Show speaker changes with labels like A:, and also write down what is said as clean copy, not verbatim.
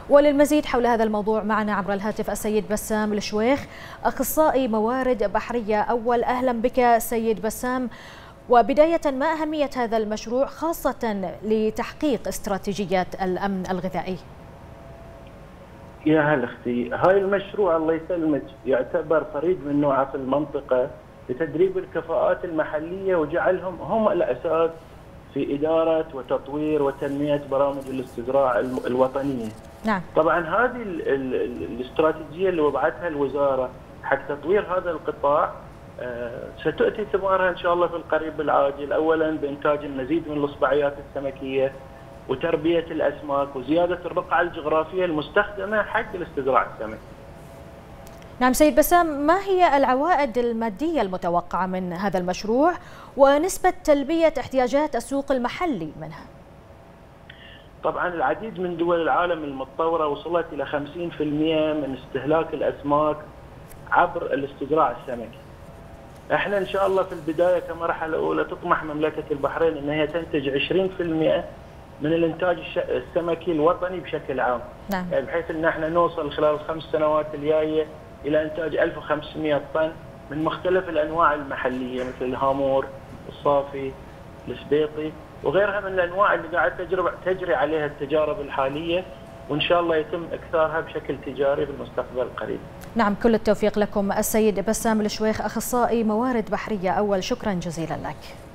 A: وللمزيد حول هذا الموضوع معنا عبر الهاتف السيد بسام الشويخ، أخصائي موارد بحرية أول. أهلا بك سيد بسام. وبداية، ما أهمية هذا المشروع خاصة لتحقيق استراتيجيات الأمن الغذائي؟
B: يا هلا اختي، هاي المشروع الله يسلمك يعتبر فريد من نوعه في المنطقة لتدريب الكفاءات المحلية وجعلهم هم الأساس في إدارة وتطوير وتنمية برامج الاستزراع الوطنية.
A: نعم.
B: طبعا هذه الاستراتيجية اللي وضعتها الوزارة حق تطوير هذا القطاع ستؤتي ثمارها إن شاء الله في القريب العاجل، أولا بإنتاج المزيد من الإصبعيات السمكية وتربية الأسماك وزيادة الرقعة الجغرافية المستخدمة حق الاستزراع السمكي.
A: نعم سيد بسام، ما هي العوائد المادية المتوقعة من هذا المشروع ونسبة تلبية احتياجات السوق المحلي منها؟
B: طبعا العديد من دول العالم المتطورة وصلت إلى 50% من استهلاك الأسماك عبر الاستزراع السمكي. احنا ان شاء الله في البداية كمرحلة أولى تطمح مملكة البحرين ان هي تنتج 20% من الانتاج السمكي الوطني بشكل عام.
A: نعم.
B: يعني بحيث ان احنا نوصل خلال ال5 سنوات الجايه الى انتاج 1500 طن من مختلف الانواع المحليه مثل الهامور، الصافي، السبيطي وغيرها من الانواع اللي قاعد تجري عليها التجارب الحاليه، وان شاء الله يتم اكثارها بشكل تجاري في المستقبل القريب.
A: نعم، كل التوفيق لكم السيد بسام الشويخ، اخصائي موارد بحريه اول. شكرا جزيلا لك.